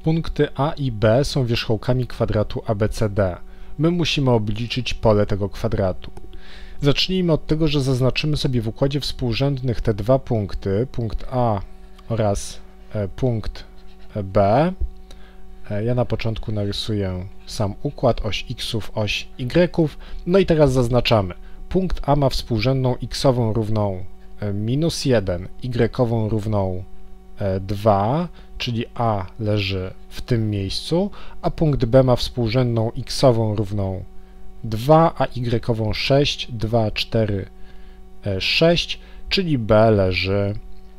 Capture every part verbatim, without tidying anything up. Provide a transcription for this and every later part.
Punkty A i B są wierzchołkami kwadratu A B C D. My musimy obliczyć pole tego kwadratu. Zacznijmy od tego, że zaznaczymy sobie w układzie współrzędnych te dwa punkty, punkt A oraz e, punkt B. E, ja na początku narysuję sam układ, oś xów, oś y'ów. No i teraz zaznaczamy. Punkt A ma współrzędną x-ową równą e, minus jeden, y-ową równą e, dwa, czyli A leży w tym miejscu, a punkt B ma współrzędną x-ową równą dwa, a y-ową sześć, dwa, cztery, sześć, czyli B leży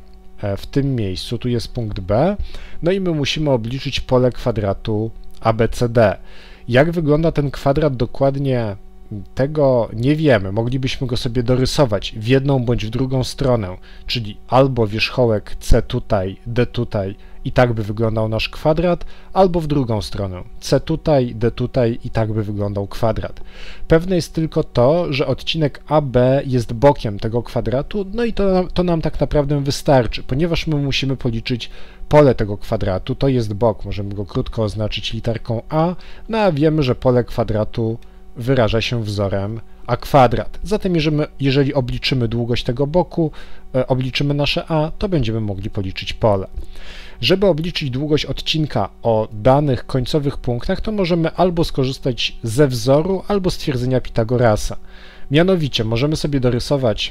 w tym miejscu, tu jest punkt B, no i my musimy obliczyć pole kwadratu A B C D. Jak wygląda ten kwadrat dokładnie, tego nie wiemy, moglibyśmy go sobie dorysować w jedną bądź w drugą stronę, czyli albo wierzchołek C tutaj, D tutaj i tak by wyglądał nasz kwadrat, albo w drugą stronę, C tutaj, D tutaj i tak by wyglądał kwadrat. Pewne jest tylko to, że odcinek A B jest bokiem tego kwadratu, no i to, to nam tak naprawdę wystarczy, ponieważ my musimy policzyć pole tego kwadratu, to jest bok, możemy go krótko oznaczyć literką A, no a wiemy, że pole kwadratu wyraża się wzorem a kwadrat. Zatem jeżeli, jeżeli obliczymy długość tego boku, e, obliczymy nasze a, to będziemy mogli policzyć pole. Żeby obliczyć długość odcinka o danych końcowych punktach, to możemy albo skorzystać ze wzoru, albo stwierdzenia Pitagorasa. Mianowicie możemy sobie dorysować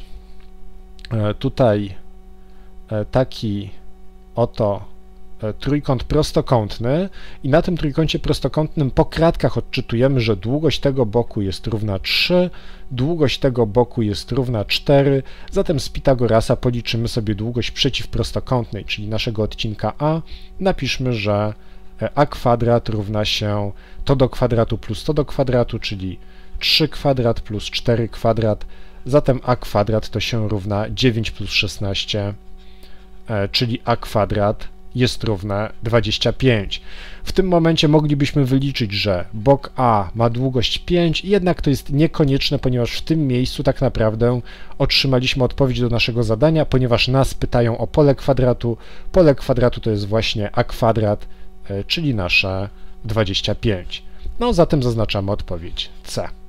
e, tutaj e, taki oto trójkąt prostokątny i na tym trójkącie prostokątnym po kratkach odczytujemy, że długość tego boku jest równa trzy, długość tego boku jest równa cztery, zatem z Pitagorasa policzymy sobie długość przeciwprostokątnej, czyli naszego odcinka A. Napiszmy, że a kwadrat równa się to do kwadratu plus to do kwadratu, czyli trzy kwadrat plus cztery kwadrat, zatem a kwadrat to się równa dziewięć plus szesnaście, czyli a kwadrat jest równe dwadzieścia pięć. W tym momencie moglibyśmy wyliczyć, że bok A ma długość pięć, jednak to jest niekonieczne, ponieważ w tym miejscu tak naprawdę otrzymaliśmy odpowiedź do naszego zadania, ponieważ nas pytają o pole kwadratu. Pole kwadratu to jest właśnie a kwadrat, czyli nasze dwadzieścia pięć. No zatem zaznaczamy odpowiedź C.